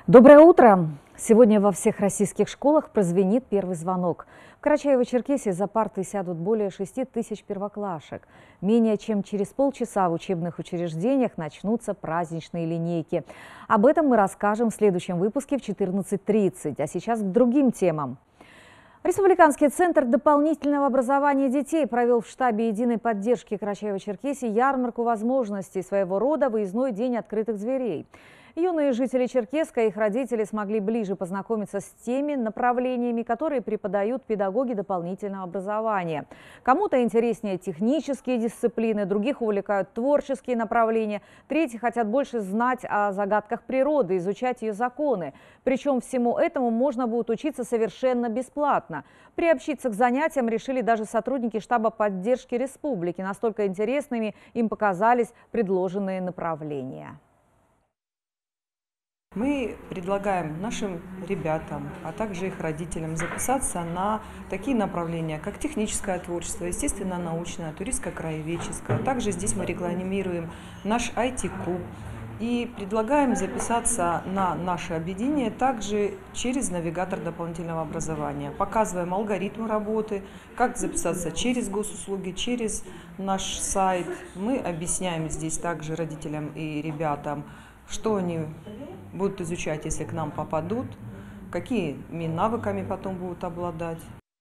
Доброе утро! Сегодня во всех российских школах прозвенит первый звонок. В Карачаево-Черкесии за парты сядут более 6 тысяч первоклашек. Менее чем через полчаса в учебных учреждениях начнутся праздничные линейки. Об этом мы расскажем в следующем выпуске в 14:30. А сейчас к другим темам. Республиканский центр дополнительного образования детей провел в штабе единой поддержки Карачаево-Черкесии ярмарку возможностей, своего рода выездной день открытых дверей. Юные жители Черкесска и их родители смогли ближе познакомиться с теми направлениями, которые преподают педагоги дополнительного образования. Кому-то интереснее технические дисциплины, других увлекают творческие направления, третьи хотят больше знать о загадках природы, изучать ее законы. Причем всему этому можно будет учиться совершенно бесплатно. Приобщиться к занятиям решили даже сотрудники штаба поддержки республики. Настолько интересными им показались предложенные направления. Мы предлагаем нашим ребятам, а также их родителям записаться на такие направления, как техническое творчество, естественно-научное, туристско-краеведческое. Также здесь мы рекламируем наш IT-клуб и предлагаем записаться на наше объединение также через навигатор дополнительного образования. Показываем алгоритмы работы, как записаться через госуслуги, через наш сайт. Мы объясняем здесь также родителям и ребятам, что они будут изучать, если к нам попадут, какими навыками потом будут обладать.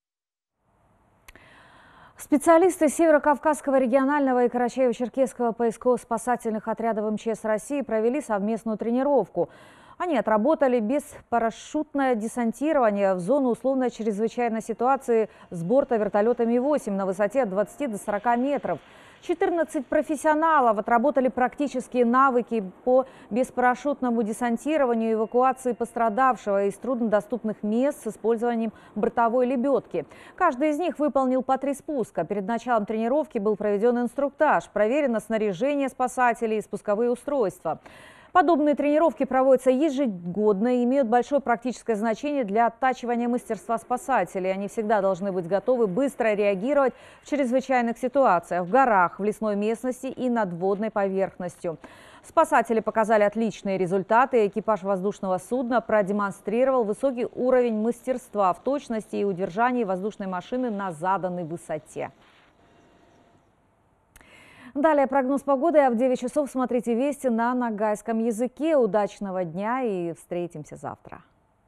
Специалисты Северо-Кавказского регионального и Карачаево-Черкесского поисково-спасательных отрядов МЧС России провели совместную тренировку. Они отработали беспарашютное десантирование в зону условной чрезвычайной ситуации с борта вертолета Ми-8 на высоте от 20 до 40 метров. 14 профессионалов отработали практические навыки по беспарашютному десантированию и эвакуации пострадавшего из труднодоступных мест с использованием бортовой лебедки. Каждый из них выполнил по 3 спуска. Перед началом тренировки был проведен инструктаж, проверено снаряжение спасателей и спусковые устройства. Подобные тренировки проводятся ежегодно и имеют большое практическое значение для оттачивания мастерства спасателей. Они всегда должны быть готовы быстро реагировать в чрезвычайных ситуациях в горах, в лесной местности и над водной поверхностью. Спасатели показали отличные результаты. Экипаж воздушного судна продемонстрировал высокий уровень мастерства в точности и удержании воздушной машины на заданной высоте. Далее прогноз погоды, а в 9 часов смотрите вести на ногайском языке. Удачного дня и встретимся завтра.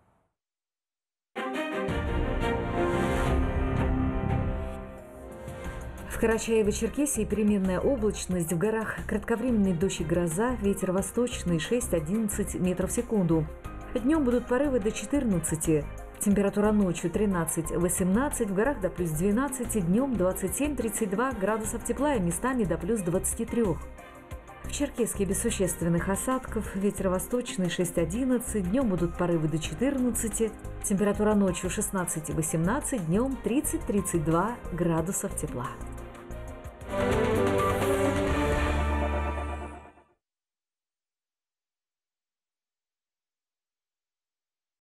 В Карачаево-Черкесии переменная облачность, в горах кратковременный дождь и гроза, ветер восточный 6-11 метров в секунду. Днем будут порывы до 14. Температура ночью 13-18, в горах до плюс 12, днем 27-32 градусов тепла и местами до плюс 23. В Черкесске без существенных осадков, ветер восточный 6-11, днем будут порывы до 14, температура ночью 16-18, днем 30-32 градусов тепла.